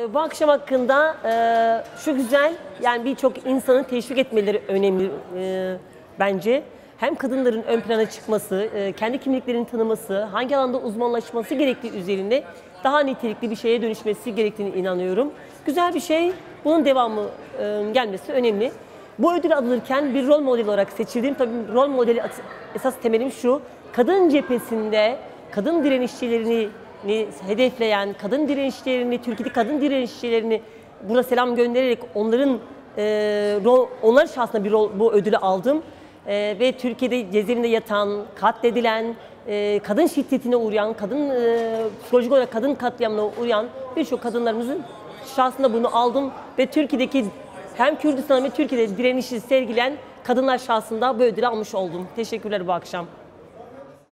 Bu akşam hakkında şu güzel, yani birçok insanı teşvik etmeleri önemli bence. Hem kadınların ön plana çıkması, kendi kimliklerini tanıması, hangi alanda uzmanlaşması gerektiği üzerine daha nitelikli bir şeye dönüşmesi gerektiğini inanıyorum. Güzel bir şey, bunun devamı gelmesi önemli. Bu ödül alırken bir rol model olarak seçildiğim, tabii rol modeli esas temelim şu: kadın cephesinde kadın direnişçilerini hedefleyen, kadın direnişçilerini, Türkiye'deki kadın direnişçilerini burada selam göndererek onlar şahsında bu ödülü aldım. Ve Türkiye'de cezaevinde yatan, katledilen, kadın şiddetine uğrayan, psikolojik olarak kadın katliamına uğrayan birçok kadınlarımızın şahsında bunu aldım ve Türkiye'deki hem Kürdistan ve Türkiye'de direnişi sergileyen kadınlar şahsında bu ödülü almış oldum. Teşekkürler bu akşam.